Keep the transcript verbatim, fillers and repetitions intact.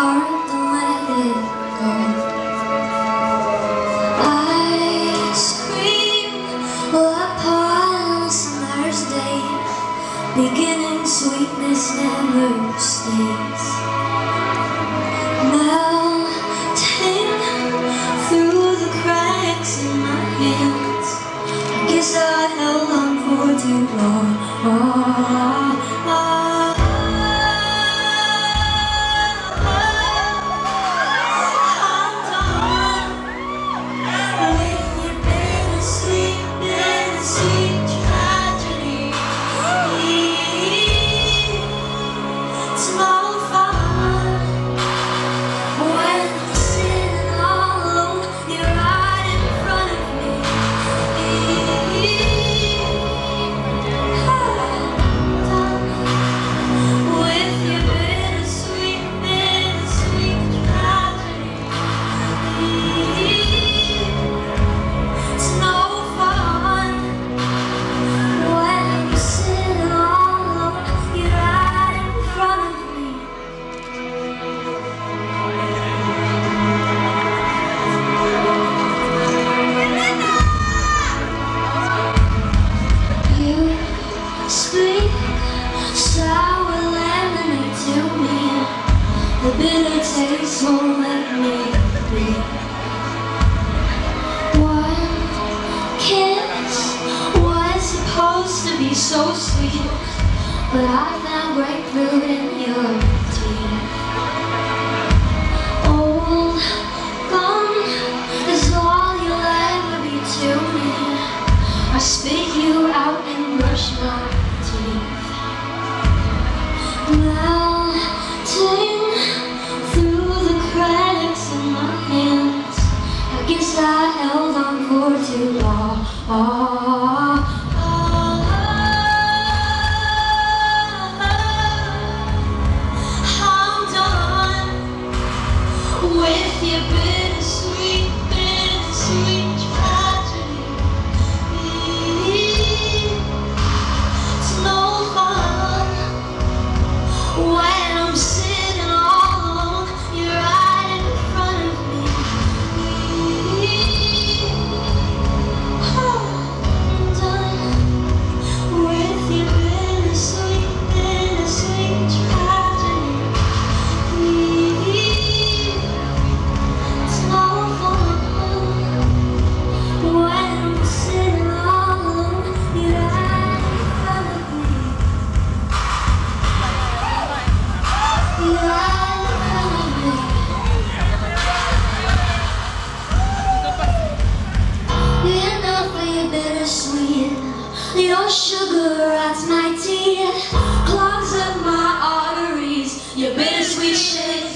hard to let it go. I scream while I pour on a summer's day. Beginning sweetness never stays. Melting through the cracks in my hands. I guess I held on for too long. Oh, oh. The bitter taste won't let me be. One kiss was supposed to be so sweet, but I found grapefruit in your teeth. Old gum is all you'll ever be to me. I spit you out and brush my teeth. Melting I guess I held on for too long. Oh, oh, oh, I'm done with your bittersweet, bittersweet tragedy. It's no fun when I'm sitting all alone. You're right in front of me. Your sugar rots my teeth, clogs up my arteries. Your bittersweet shit